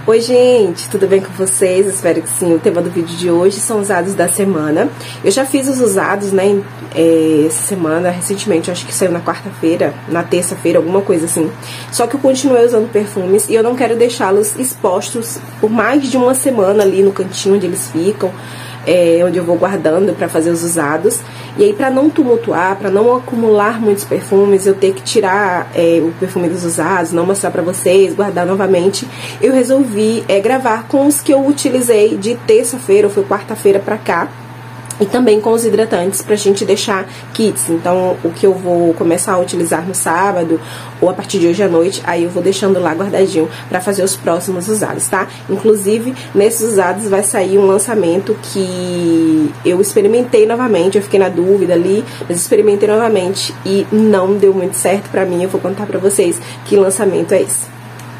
Oi gente, tudo bem com vocês? Espero que sim. O tema do vídeo de hoje são usados da semana. Eu já fiz os usados, né, essa semana, recentemente, acho que saiu na quarta-feira, na terça-feira, alguma coisa assim. Só que eu continuei usando perfumes e eu não quero deixá-los expostos por mais de uma semana ali no cantinho onde eles ficam, onde eu vou guardando pra fazer os usados. E aí, pra não tumultuar, pra não acumular muitos perfumes, eu ter que tirar o perfume dos usados, não mostrar pra vocês, guardar novamente, eu resolvi gravar com os que eu utilizei de terça-feira, ou foi quarta-feira pra cá. E também com os hidratantes pra gente deixar kits. Então, o que eu vou começar a utilizar no sábado ou a partir de hoje à noite, aí eu vou deixando lá guardadinho pra fazer os próximos usados, tá? Inclusive, nesses usados vai sair um lançamento que eu experimentei novamente, eu fiquei na dúvida ali, mas experimentei novamente e não deu muito certo pra mim. Eu vou contar pra vocês que lançamento é esse.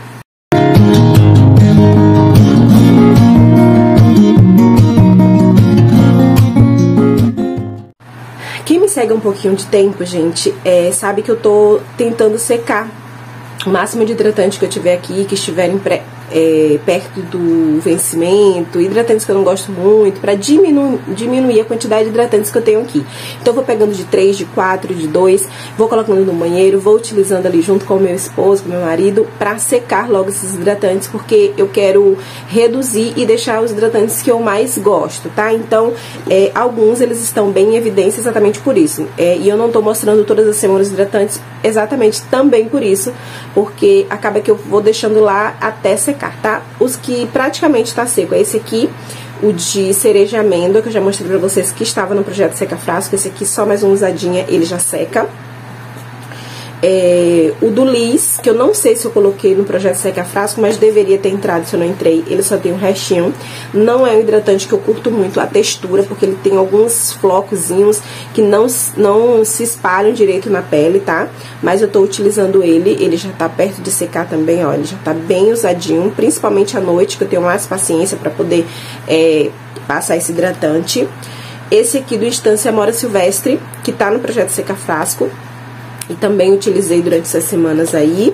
Quem me segue há um pouquinho de tempo, gente, sabe que eu tô tentando secar o máximo de hidratante que eu tiver aqui, que estiverem perto do vencimento, hidratantes que eu não gosto muito, pra diminuir a quantidade de hidratantes que eu tenho aqui. Então eu vou pegando de 3, de 4, de 2, vou colocando no banheiro, vou utilizando ali junto com o meu esposo, com o meu marido, pra secar logo esses hidratantes, porque eu quero reduzir e deixar os hidratantes que eu mais gosto, tá? Então, alguns eles estão bem em evidência exatamente por isso. E eu não tô mostrando todas as semanas os hidratantes exatamente também por isso, porque acaba que eu vou deixando lá até secar, tá? Os que praticamente tá seco é esse aqui, o de cereja amêndoa, que eu já mostrei pra vocês que estava no projeto Seca Frasco. Esse aqui só mais uma usadinha, ele já seca. O do Liz, que eu não sei se eu coloquei no projeto Seca Frasco, mas deveria ter entrado se eu não entrei. Ele só tem um restinho. Não é um hidratante que eu curto muito a textura, porque ele tem alguns flocozinhos que não se espalham direito na pele, tá? Mas eu tô utilizando ele já tá perto de secar também, ó. Ele já tá bem usadinho, principalmente à noite, que eu tenho mais paciência pra poder passar esse hidratante. Esse aqui do Instância Amora Silvestre, que tá no projeto Seca Frasco. E também utilizei durante essas semanas aí.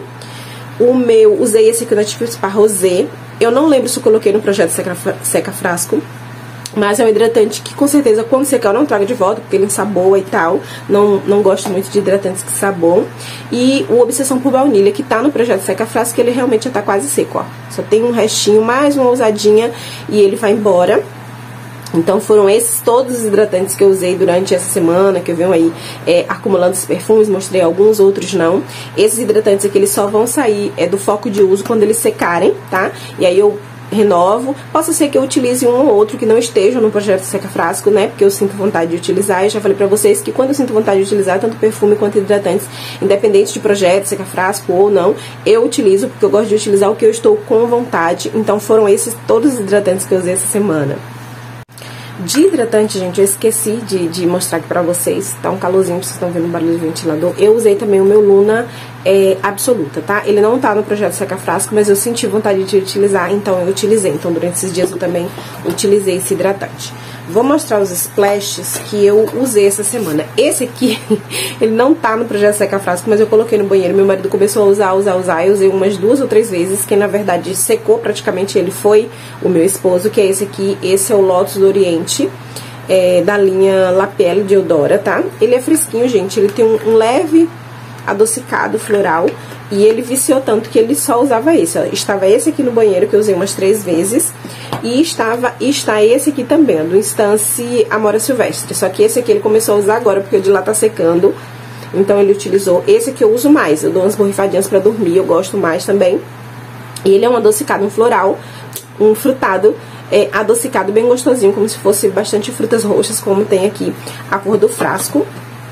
Usei esse aqui da Tipo Spa Rosé. Eu não lembro se eu coloquei no projeto Seca Frasco, mas é um hidratante que com certeza quando secar eu não trago de volta, porque ele ensaboa e tal. Não gosto muito de hidratantes que saboam. E o Obsessão por Baunilha, que tá no projeto Seca Frasco, ele realmente já tá quase seco, ó. Só tem um restinho, mais uma usadinha e ele vai embora. Então foram esses todos os hidratantes que eu usei durante essa semana, que eu venho aí acumulando esses perfumes, mostrei alguns, outros não. Esses hidratantes aqui, eles só vão sair do foco de uso quando eles secarem, tá? E aí eu renovo. Possa ser que eu utilize um ou outro que não esteja no projeto Seca Frasco, né? Porque eu sinto vontade de utilizar. Eu já falei pra vocês que quando eu sinto vontade de utilizar tanto perfume quanto hidratantes, independente de projeto Seca Frasco ou não, eu utilizo, porque eu gosto de utilizar o que eu estou com vontade. Então foram esses todos os hidratantes que eu usei essa semana. De hidratante, gente, eu esqueci de mostrar aqui pra vocês. Tá um calorzinho, vocês estão vendo o barulho do ventilador. Eu usei também o meu Luna Absoluta, tá? Ele não tá no projeto Seca Frasco, mas eu senti vontade de utilizar, então eu utilizei. Então durante esses dias eu também utilizei esse hidratante. Vou mostrar os splashes que eu usei essa semana. Esse aqui, ele não tá no projeto Seca Frasco, mas eu coloquei no banheiro. Meu marido começou a usar. Eu usei umas 2 ou 3 vezes. Quem, na verdade, secou praticamente ele foi o meu esposo, que é esse aqui. Esse é o Lotus do Oriente, da linha La Pelle de Eudora, tá? Ele é fresquinho, gente. Ele tem um leve adocicado floral. E ele viciou tanto que ele só usava esse, ó. Estava esse aqui no banheiro, que eu usei umas 3 vezes. E está esse aqui também, ó, do Instância Amora Silvestre. Só que esse aqui ele começou a usar agora, porque o de lá tá secando. Então ele utilizou esse aqui, eu uso mais. Eu dou umas borrifadinhas pra dormir, eu gosto mais também. E ele é um adocicado, um floral, um frutado adocicado, bem gostosinho, como se fosse bastante frutas roxas, como tem aqui a cor do frasco.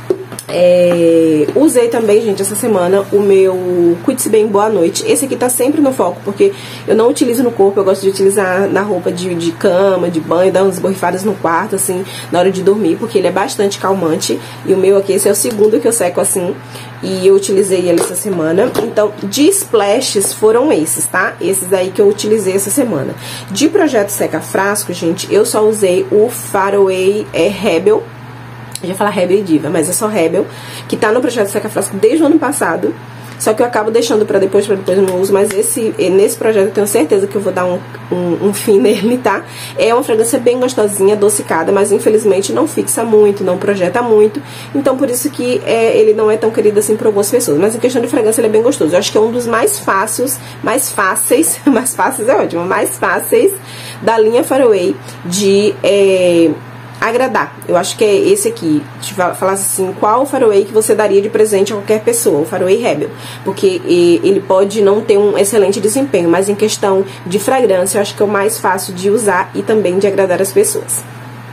Usei também, gente, essa semana o meu Cuide-se Bem Boa Noite. Esse aqui tá sempre no foco, porque eu não utilizo no corpo, eu gosto de utilizar na roupa de cama, de banho, dar umas borrifadas no quarto, assim, na hora de dormir, porque ele é bastante calmante. E o meu aqui, esse é o segundo que eu seco assim, e eu utilizei ele essa semana. Então, de splashes foram esses, tá? Esses aí que eu utilizei essa semana. De projeto Seca Frasco, gente, eu só usei o Faraway Rebel. Eu ia falar Rebel e Diva, mas é só Rebel, que tá no projeto Seca Frasco desde o ano passado. só que eu acabo deixando pra depois eu não uso, mas nesse projeto eu tenho certeza que eu vou dar um fim nele, tá? É uma fragrância bem gostosinha, adocicada, mas infelizmente não fixa muito, não projeta muito, então por isso que ele não é tão querido assim por algumas pessoas, mas em questão de fragrância ele é bem gostoso. Eu acho que é um dos mais fáceis é ótimo, mais fáceis da linha Faraway de agradar. Eu acho que é esse aqui. Se falasse assim, qual Faraway que você daria de presente a qualquer pessoa? O Faraway Rebel. Porque ele pode não ter um excelente desempenho, mas em questão de fragrância, eu acho que é o mais fácil de usar e também de agradar as pessoas.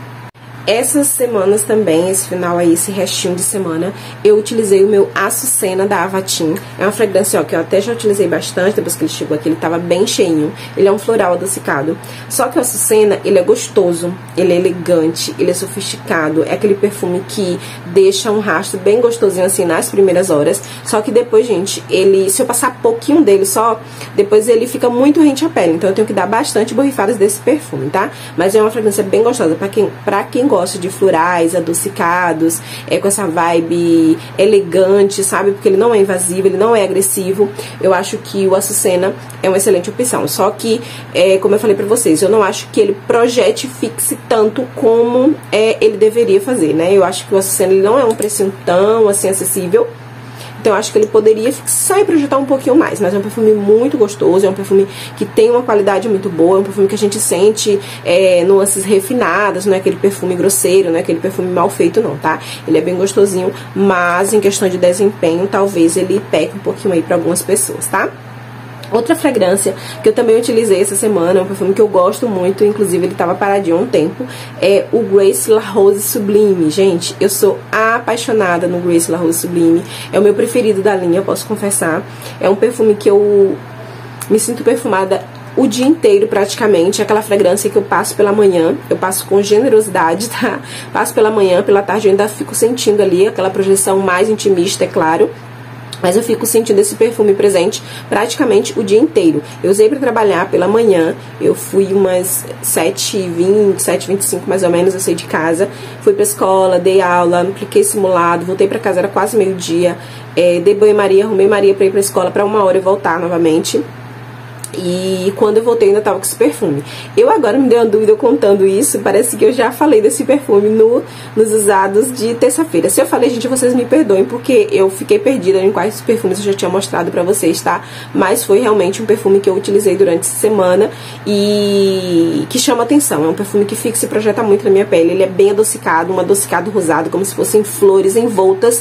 Essas semanas também, esse final aí, esse restinho de semana, eu utilizei o meu Açucena da Avatim. É uma fragrância, ó, que eu até já utilizei bastante, depois que ele chegou aqui, ele tava bem cheinho. Ele é um floral adocicado. Só que o Açucena, ele é gostoso, ele é elegante, ele é sofisticado. É aquele perfume que deixa um rastro bem gostosinho, assim, nas primeiras horas. Só que depois, gente, se eu passar pouquinho dele só, depois ele fica muito rente à pele. Então eu tenho que dar bastante borrifadas desse perfume, tá? Mas é uma fragrância bem gostosa pra quem gosta de florais adocicados, com essa vibe elegante, sabe? Porque ele não é invasivo, ele não é agressivo. Eu acho que o Açucena é uma excelente opção. Só que, como eu falei pra vocês, eu não acho que ele projete e fixe tanto como ele deveria fazer, né? Eu acho que o Açucena ele não é um precinho tão assim acessível. Então eu acho que ele poderia fixar e projetar um pouquinho mais. Mas é um perfume muito gostoso, é um perfume que tem uma qualidade muito boa, é um perfume que a gente sente nuances refinadas, não é aquele perfume grosseiro, não é aquele perfume mal feito não, tá? Ele é bem gostosinho, mas em questão de desempenho, talvez ele peque um pouquinho aí pra algumas pessoas, tá? Outra fragrância que eu também utilizei essa semana, é um perfume que eu gosto muito, inclusive ele tava paradinho há um tempo, é o Grace La Rose Sublime. Gente, eu sou apaixonada no Grace La Rose Sublime, é o meu preferido da linha, eu posso confessar. É um perfume que eu me sinto perfumada o dia inteiro praticamente, é aquela fragrância que eu passo pela manhã, eu passo com generosidade, tá? Passo pela manhã, pela tarde eu ainda fico sentindo ali aquela projeção mais intimista, é claro. Mas eu fico sentindo esse perfume presente praticamente o dia inteiro. Eu usei pra trabalhar pela manhã, eu fui umas 7h20, 7h25 mais ou menos, eu saí de casa. Fui pra escola, dei aula, apliquei simulado, voltei pra casa, era quase meio-dia. Dei banho-maria, arrumei Maria pra ir pra escola pra 1 hora e voltar novamente. E quando eu voltei ainda tava com esse perfume. Eu agora me dei uma dúvida contando isso, parece que eu já falei desse perfume nos usados de terça-feira. Se eu falei, gente, vocês me perdoem, porque eu fiquei perdida em quais perfumes eu já tinha mostrado pra vocês, tá? Mas foi realmente um perfume que eu utilizei durante essa semana e que chama atenção. É um perfume que fixa e projeta muito na minha pele. Ele é bem adocicado, um adocicado rosado, como se fossem flores envoltas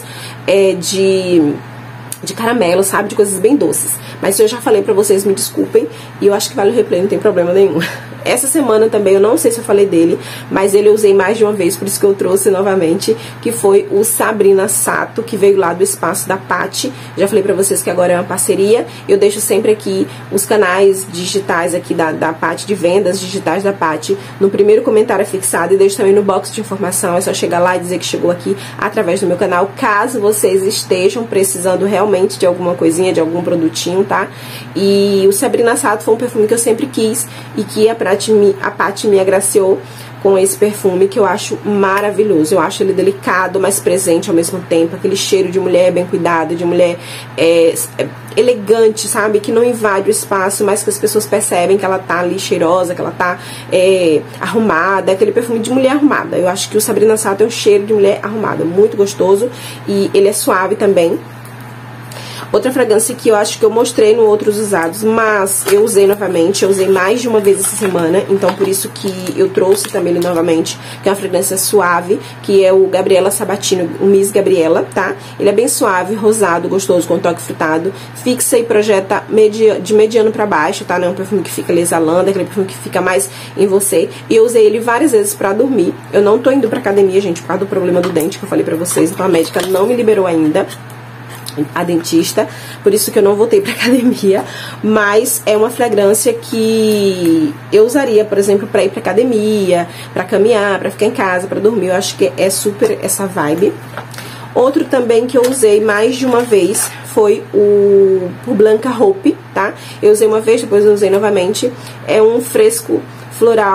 de caramelo, sabe? De coisas bem doces. Mas se eu já falei pra vocês, me desculpem. E eu acho que vale o replay, não tem problema nenhum. Essa semana também, eu não sei se eu falei dele, mas ele eu usei mais de uma vez, por isso que eu trouxe novamente, que foi o Sabrina Sato, que veio lá do espaço da Paty. Já falei pra vocês que agora é uma parceria. Eu deixo sempre aqui os canais digitais aqui da Paty, de vendas digitais da Paty, no primeiro comentário fixado, e deixo também no box de informação. É só chegar lá e dizer que chegou aqui através do meu canal, caso vocês estejam precisando realmente de alguma coisinha, de algum produtinho, tá? E o Sabrina Sato foi um perfume que eu sempre quis e que a Paty me agraciou com esse perfume, que eu acho maravilhoso. Eu acho ele delicado, mas presente ao mesmo tempo. Aquele cheiro de mulher bem cuidada, de mulher elegante, sabe? Que não invade o espaço, mas que as pessoas percebem que ela tá ali cheirosa, que ela tá arrumada. Aquele perfume de mulher arrumada. Eu acho que o Sabrina Sato é um cheiro de mulher arrumada. Muito gostoso. E ele é suave também. Outra fragrância que eu acho que eu mostrei no outros usados, mas eu usei novamente, eu usei mais de uma vez essa semana, então por isso que eu trouxe também ele novamente, que é uma fragrância suave, que é o Gabriela Sabatino, o Miss Gabriela, tá? Ele é bem suave, rosado, gostoso, com toque frutado, fixa e projeta de mediano pra baixo, tá? Não é um perfume que fica ali exalando, é aquele perfume que fica mais em você. E eu usei ele várias vezes pra dormir. Eu não tô indo pra academia, gente, por causa do problema do dente que eu falei pra vocês, então a médica não me liberou ainda, a dentista, por isso que eu não voltei pra academia, mas é uma fragrância que eu usaria, por exemplo, pra ir pra academia, pra caminhar, pra ficar em casa, pra dormir. Eu acho que é super essa vibe. Outro também que eu usei mais de uma vez foi o Blanca Hope, tá? Eu usei uma vez, depois eu usei novamente. É um fresco floral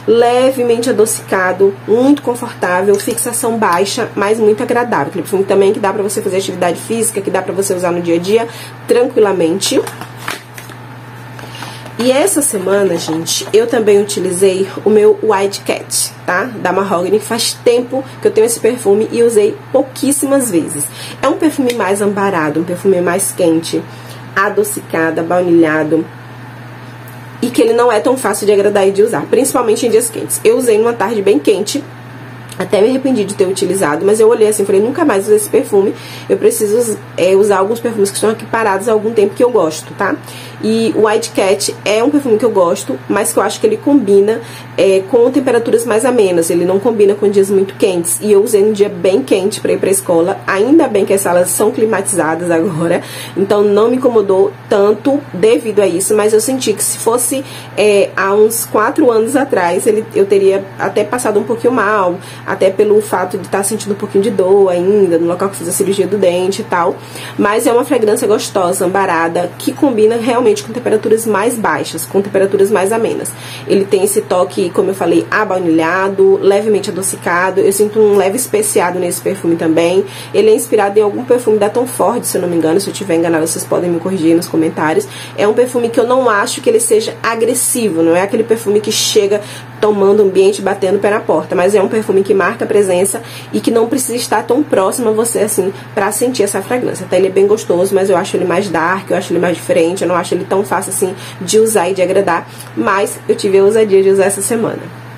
levemente adocicado, muito confortável, fixação baixa, mas muito agradável. Aquele perfume também que dá pra você fazer atividade física, que dá pra você usar no dia a dia tranquilamente. E essa semana, gente, eu também utilizei o meu White Cat, tá? Da Mahogany, que faz tempo que eu tenho esse perfume e usei pouquíssimas vezes. É um perfume mais ambarado, um perfume mais quente, adocicado, baunilhado, e que ele não é tão fácil de agradar e de usar, principalmente em dias quentes. Eu usei numa tarde bem quente, até me arrependi de ter utilizado, mas eu olhei assim, falei, nunca mais usei esse perfume. Eu preciso usar alguns perfumes que estão aqui parados há algum tempo que eu gosto, tá? E o White Cat é um perfume que eu gosto, mas que eu acho que ele combina com temperaturas mais amenas. Ele não combina com dias muito quentes. E eu usei um dia bem quente pra ir pra escola. Ainda bem que as salas são climatizadas agora, então não me incomodou tanto devido a isso. Mas eu senti que se fosse há uns 4 anos atrás, eu teria até passado um pouquinho mal, até pelo fato de estar sentindo um pouquinho de dor ainda, no local que fiz a cirurgia do dente e tal. Mas é uma fragrância gostosa, ambarada, que combina realmente com temperaturas mais baixas, com temperaturas mais amenas. Ele tem esse toque, como eu falei, abaunilhado, levemente adocicado. Eu sinto um leve especiado nesse perfume também. Ele é inspirado em algum perfume da Tom Ford, se eu não me engano. Se eu estiver enganado, vocês podem me corrigir nos comentários. É um perfume que eu não acho que ele seja agressivo, não é aquele perfume que chega tomando o ambiente, batendo o pé na porta, mas é um perfume que marca a presença e que não precisa estar tão próximo a você assim pra sentir essa fragrância, tá? Ele é bem gostoso, mas eu acho ele mais dark, eu acho ele mais diferente, eu não acho ele tão fácil assim de usar e de agradar, mas eu tive a ousadia de usar essa semana.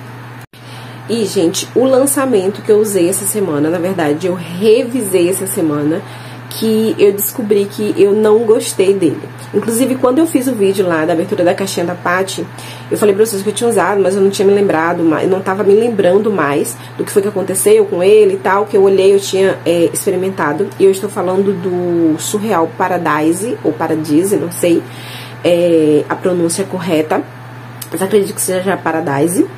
E, gente, o lançamento que eu usei essa semana, na verdade, eu revisei essa semana, que eu descobri que eu não gostei dele. Inclusive, quando eu fiz o vídeo lá da abertura da caixinha da Paty, eu falei pra vocês que eu tinha usado, mas eu não tinha me lembrado, eu não tava me lembrando mais do que foi que aconteceu com ele e tal, que eu olhei, eu tinha experimentado. E eu estou falando do Surreal Paradise, ou Paradise, não sei a pronúncia correta, mas acredito que seja Paradise.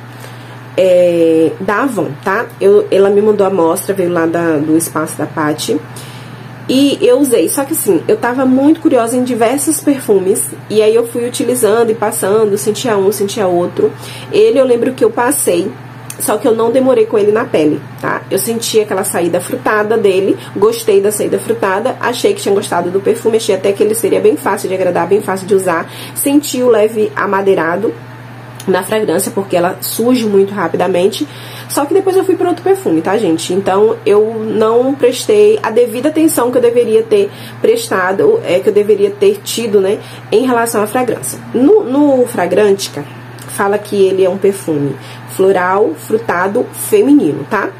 Da Avon, tá? Ela me mandou a amostra, veio lá do espaço da Paty. E eu usei, só que assim, eu tava muito curiosa em diversos perfumes, e aí eu fui utilizando e passando, sentia um, sentia outro. Ele eu lembro que eu passei, só que eu não demorei com ele na pele, tá? Eu senti aquela saída frutada dele, gostei da saída frutada, achei que tinha gostado do perfume, achei até que ele seria bem fácil de agradar, bem fácil de usar. Senti o leve amadeirado na fragrância, porque ela surge muito rapidamente. Só que depois eu fui para outro perfume, tá, gente? Então eu não prestei a devida atenção que eu deveria ter prestado, que eu deveria ter tido, né, em relação à fragrância. No Fragrantica, fala que ele é um perfume floral, frutado, feminino, tá?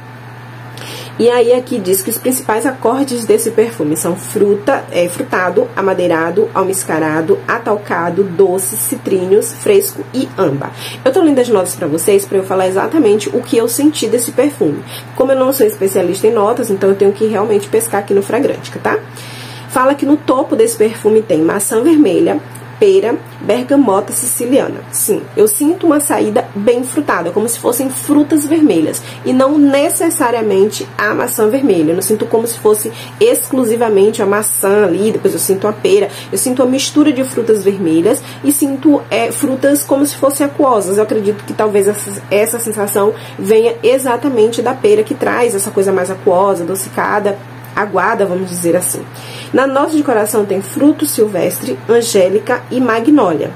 E aí aqui diz que os principais acordes desse perfume são frutado, amadeirado, almiscarado, atalcado, doces, citríneos, fresco e âmbar. Eu tô lendo as notas pra vocês pra eu falar exatamente o que eu senti desse perfume. Como eu não sou especialista em notas, então eu tenho que realmente pescar aqui no Fragrantica, tá? Fala que no topo desse perfume tem maçã vermelha, pera, bergamota siciliana. Sim, eu sinto uma saída bem frutada, como se fossem frutas vermelhas, e não necessariamente a maçã vermelha. Eu não sinto como se fosse exclusivamente a maçã ali, depois eu sinto a pera. Eu sinto a mistura de frutas vermelhas e sinto frutas como se fossem aquosas. Eu acredito que talvez essa sensação venha exatamente da pera, que traz essa coisa mais aquosa, adocicada, aguada, vamos dizer assim. Na nota de coração tem fruto silvestre, angélica e magnólia.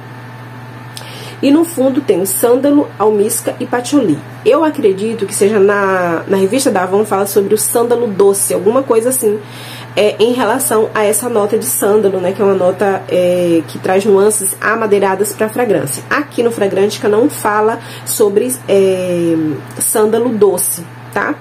E no fundo tem sândalo, almíscar e patchouli. Eu acredito que seja na revista da Avon fala sobre o sândalo doce, alguma coisa assim, em relação a essa nota de sândalo, né, que é uma nota que traz nuances amadeiradas para a fragrância. Aqui no Fragrantica não fala sobre sândalo doce, tá?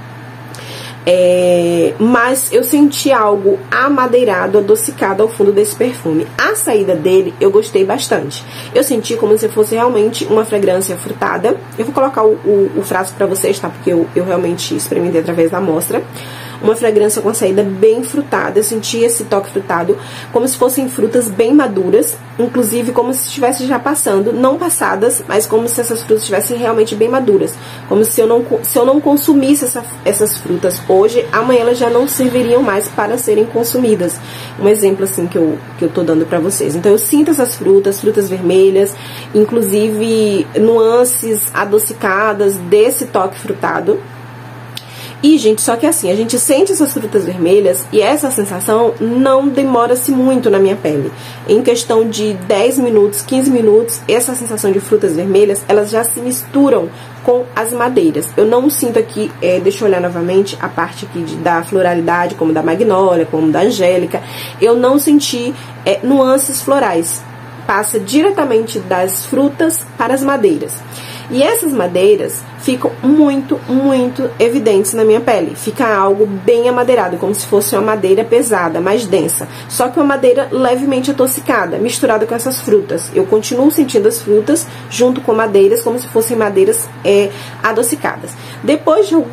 Mas eu senti algo amadeirado, adocicado ao fundo desse perfume. A saída dele eu gostei bastante. Eu senti como se fosse realmente uma fragrância frutada. Eu vou colocar o frasco pra vocês, tá? Porque eu realmente experimentei através da amostra. Uma fragrância com a saída bem frutada. Eu senti esse toque frutado como se fossem frutas bem maduras, inclusive como se estivesse já passando, não passadas, mas como se essas frutas estivessem realmente bem maduras, como se eu não consumisse essas frutas hoje, amanhã elas já não serviriam mais para serem consumidas. Um exemplo assim que eu tô dando pra vocês. Então eu sinto essas frutas vermelhas, inclusive nuances adocicadas desse toque frutado. E, gente, só que assim, a gente sente essas frutas vermelhas e essa sensação não demora-se muito na minha pele. Em questão de 10 minutos, 15 minutos, essa sensação de frutas vermelhas, elas já se misturam com as madeiras. Eu não sinto aqui, deixa eu olhar novamente a parte aqui da floralidade, como da magnólia, como da angélica. Eu não senti nuances florais. Passa diretamente das frutas para as madeiras. E essas madeiras ficam muito, muito evidentes na minha pele. Fica algo bem amadeirado, como se fosse uma madeira pesada, mais densa. Só que uma madeira levemente adocicada, misturada com essas frutas. Eu continuo sentindo as frutas junto com madeiras, como se fossem madeiras adocicadas. Depois de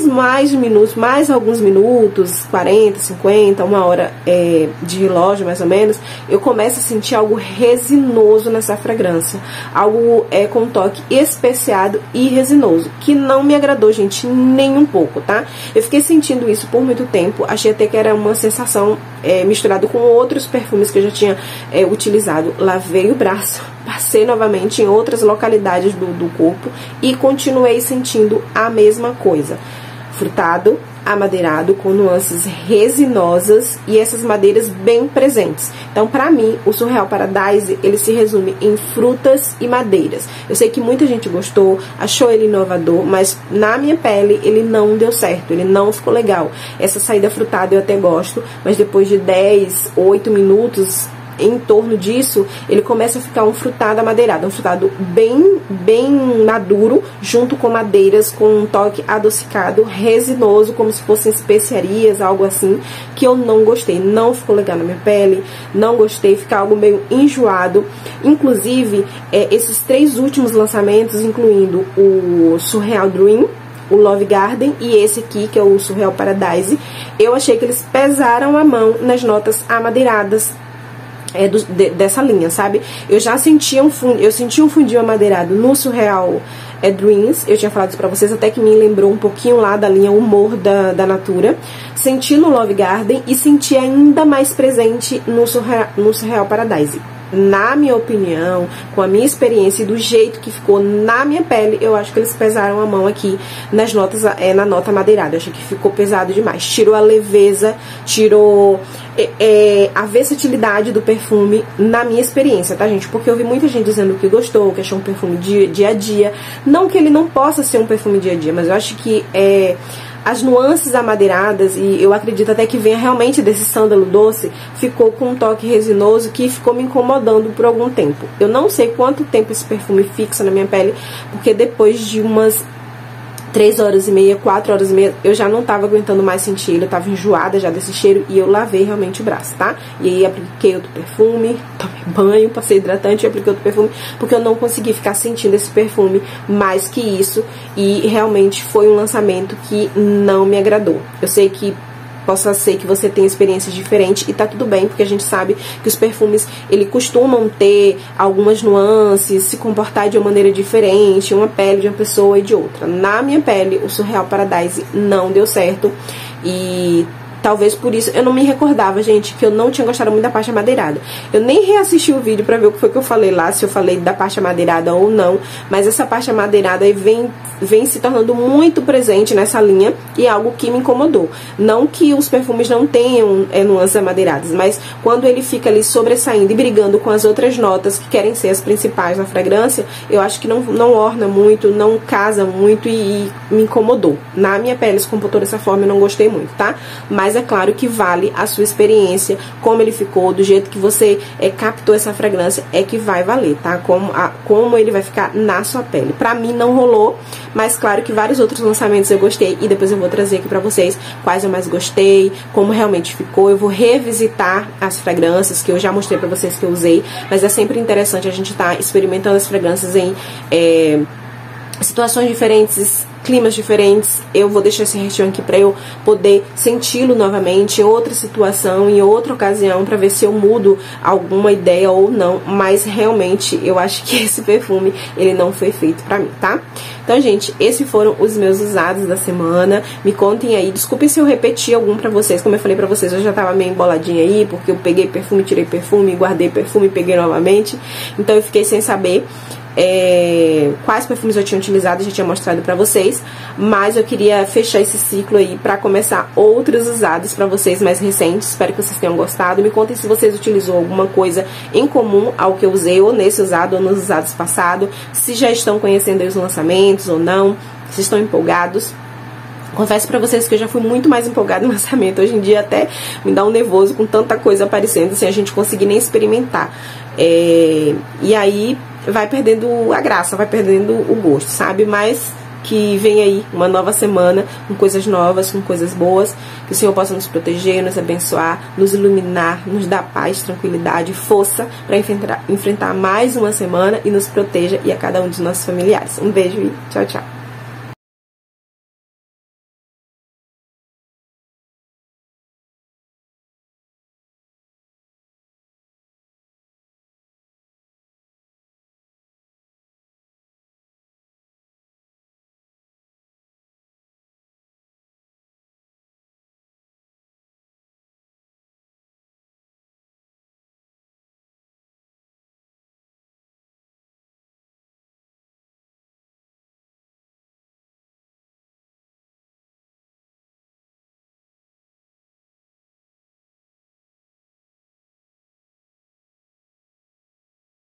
mais alguns minutos, 40, 50, uma hora de relógio mais ou menos, eu começo a sentir algo resinoso nessa fragrância. Algo com um toque especiado e resinoso, que não me agradou, gente, nem um pouco, tá? Eu fiquei sentindo isso por muito tempo, achei até que era uma sensação misturada com outros perfumes que eu já tinha utilizado. Lavei o braço, passei novamente em outras localidades do corpo e continuei sentindo a mesma coisa. Frutado, amadeirado, com nuances resinosas e essas madeiras bem presentes. Então, pra mim, o Surreal Paradise, ele se resume em frutas e madeiras. Eu sei que muita gente gostou, achou ele inovador, mas na minha pele ele não deu certo, ele não ficou legal. Essa saída frutada eu até gosto, mas depois de 10, 8 minutos, em torno disso, ele começa a ficar um frutado amadeirado, um frutado bem maduro, junto com madeiras, com um toque adocicado, resinoso, como se fossem especiarias, algo assim, que eu não gostei, não ficou legal na minha pele, não gostei, fica algo meio enjoado. Inclusive, esses 3 últimos lançamentos, incluindo o Surreal Dream, o Love Garden e esse aqui, que é o Surreal Paradise, eu achei que eles pesaram a mão nas notas amadeiradas dessa linha, sabe? Eu já sentia eu senti um fundinho amadeirado no Surreal Dreams, eu tinha falado isso pra vocês, até que me lembrou um pouquinho lá da linha Humor da Natura. Senti no Love Garden e senti ainda mais presente no Surreal Paradise. Na minha opinião, com a minha experiência e do jeito que ficou na minha pele, eu acho que eles pesaram a mão aqui nas notas, na nota madeirada. Eu achei que ficou pesado demais. Tirou a leveza, tirou a versatilidade do perfume na minha experiência, tá, gente? Porque eu vi muita gente dizendo que gostou, que achou um perfume dia a dia. Não que ele não possa ser um perfume dia a dia, mas eu acho que as nuances amadeiradas, e eu acredito até que venha realmente desse sândalo doce, ficou com um toque resinoso que ficou me incomodando por algum tempo. Eu não sei quanto tempo esse perfume fixa na minha pele, porque depois de umas 3 horas e meia, 4 horas e meia, eu já não tava aguentando mais sentir ele, eu tava enjoada já desse cheiro e eu lavei realmente o braço, tá? E aí apliquei outro perfume, tomei banho, passei hidratante e apliquei outro perfume, porque eu não consegui ficar sentindo esse perfume mais que isso, e realmente foi um lançamento que não me agradou. Eu sei que possa ser que você tenha experiências diferentes e tá tudo bem, porque a gente sabe que os perfumes, eles costumam ter algumas nuances, se comportar de uma maneira diferente, uma pele de uma pessoa e de outra. Na minha pele, o Surreal Paradise não deu certo e talvez por isso, eu não me recordava, gente, que eu não tinha gostado muito da parte amadeirada. Eu nem reassisti o vídeo pra ver o que foi que eu falei lá, se eu falei da parte amadeirada ou não, mas essa parte amadeirada aí vem se tornando muito presente nessa linha e é algo que me incomodou. Não que os perfumes não tenham nuances amadeiradas, mas quando ele fica ali sobressaindo e brigando com as outras notas que querem ser as principais na fragrância, eu acho que não orna muito, não casa muito e me incomodou. Na minha pele se comportou dessa forma, eu não gostei muito, tá? Mas é claro que vale a sua experiência, como ele ficou, do jeito que você captou essa fragrância, é que vai valer, tá? Como ele vai ficar na sua pele. Pra mim não rolou, mas claro que vários outros lançamentos eu gostei e depois eu vou trazer aqui pra vocês quais eu mais gostei, como realmente ficou. Eu vou revisitar as fragrâncias que eu já mostrei pra vocês que eu usei, mas é sempre interessante a gente estar experimentando as fragrâncias em situações diferentes, climas diferentes. Eu vou deixar esse restinho aqui para eu poder senti-lo novamente em outra situação, em outra ocasião, para ver se eu mudo alguma ideia ou não, mas realmente eu acho que esse perfume, ele não foi feito pra mim, tá? Então, gente, esses foram os meus usados da semana. Me contem aí, desculpem se eu repeti algum pra vocês, como eu falei pra vocês, eu já tava meio emboladinha aí, porque eu peguei perfume, tirei perfume, guardei perfume, peguei novamente, então eu fiquei sem saber quais perfumes eu tinha utilizado, já tinha mostrado pra vocês, mas eu queria fechar esse ciclo aí pra começar outros usados pra vocês mais recentes. Espero que vocês tenham gostado. Me contem se vocês utilizou alguma coisa em comum ao que eu usei, ou nesse usado ou nos usados passados, se já estão conhecendo aí os lançamentos ou não, se estão empolgados. Confesso pra vocês que eu já fui muito mais empolgada no lançamento. Hoje em dia até me dá um nervoso com tanta coisa aparecendo, sem a gente conseguir nem experimentar. E aí vai perdendo a graça, vai perdendo o gosto, sabe? Mas que vem aí uma nova semana com coisas novas, com coisas boas, que o Senhor possa nos proteger, nos abençoar, nos iluminar, nos dar paz, tranquilidade, força para enfrentar mais uma semana, e nos proteja e a cada um dos nossos familiares. Um beijo e tchau, tchau.